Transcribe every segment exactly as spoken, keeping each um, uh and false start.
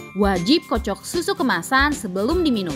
Wajib kocok susu kemasan sebelum diminum.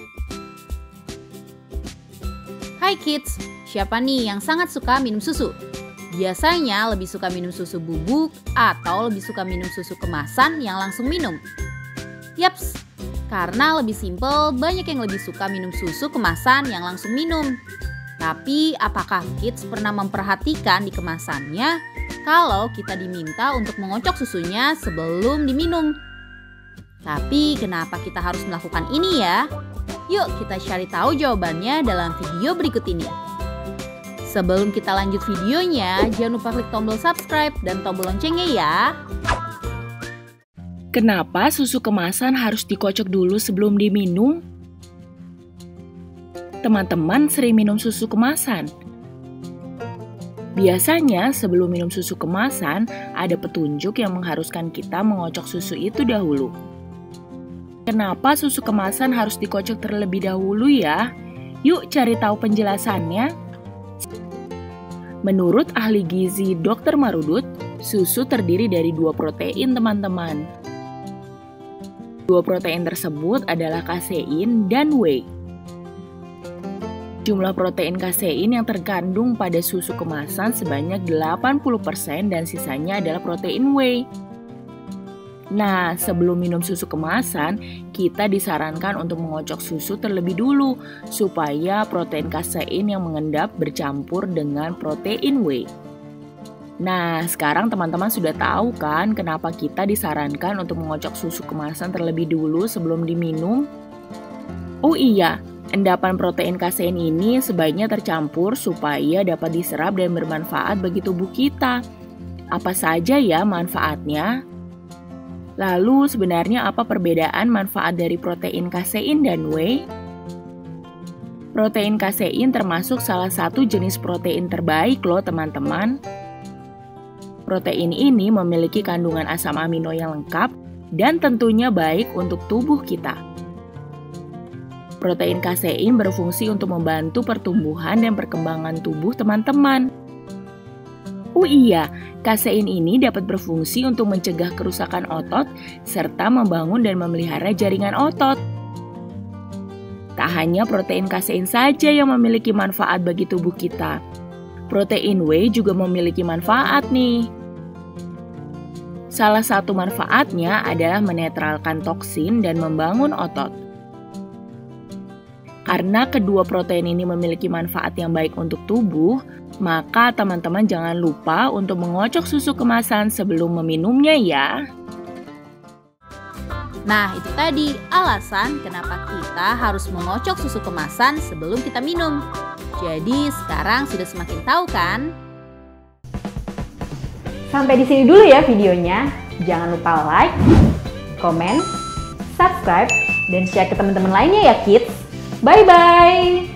Hai kids, siapa nih yang sangat suka minum susu? Biasanya lebih suka minum susu bubuk atau lebih suka minum susu kemasan yang langsung minum? Yaps, karena lebih simpel, banyak yang lebih suka minum susu kemasan yang langsung minum. Tapi apakah kids pernah memperhatikan di kemasannya kalau kita diminta untuk mengocok susunya sebelum diminum? Tapi kenapa kita harus melakukan ini ya? Yuk kita cari tahu jawabannya dalam video berikut ini. Sebelum kita lanjut videonya, jangan lupa klik tombol subscribe dan tombol loncengnya ya. Kenapa susu kemasan harus dikocok dulu sebelum diminum? Teman-teman sering minum susu kemasan. Biasanya sebelum minum susu kemasan, ada petunjuk yang mengharuskan kita mengocok susu itu dahulu. Kenapa susu kemasan harus dikocok terlebih dahulu ya? Yuk cari tahu penjelasannya. Menurut ahli gizi dokter Marudut, susu terdiri dari dua protein teman-teman. Dua protein tersebut adalah kasein dan whey. Jumlah protein kasein yang terkandung pada susu kemasan sebanyak delapan puluh persen dan sisanya adalah protein whey. Nah, sebelum minum susu kemasan, kita disarankan untuk mengocok susu terlebih dulu supaya protein kasein yang mengendap bercampur dengan protein whey. Nah, sekarang teman-teman sudah tahu kan kenapa kita disarankan untuk mengocok susu kemasan terlebih dulu sebelum diminum? Oh iya, endapan protein kasein ini sebaiknya tercampur supaya dapat diserap dan bermanfaat bagi tubuh kita. Apa saja ya manfaatnya? Lalu sebenarnya apa perbedaan manfaat dari protein kasein dan whey? Protein kasein termasuk salah satu jenis protein terbaik loh teman-teman. Protein ini memiliki kandungan asam amino yang lengkap dan tentunya baik untuk tubuh kita. Protein kasein berfungsi untuk membantu pertumbuhan dan perkembangan tubuh teman-teman. Oh iya, kasein ini dapat berfungsi untuk mencegah kerusakan otot serta membangun dan memelihara jaringan otot. Tak hanya protein kasein saja yang memiliki manfaat bagi tubuh kita. Protein whey juga memiliki manfaat nih. Salah satu manfaatnya adalah menetralkan toksin dan membangun otot. Karena kedua protein ini memiliki manfaat yang baik untuk tubuh, maka teman-teman jangan lupa untuk mengocok susu kemasan sebelum meminumnya ya. Nah, itu tadi alasan kenapa kita harus mengocok susu kemasan sebelum kita minum. Jadi sekarang sudah semakin tahu kan? Sampai di sini dulu ya videonya. Jangan lupa like, comment, subscribe, dan share ke teman-teman lainnya ya kids. Bye-bye!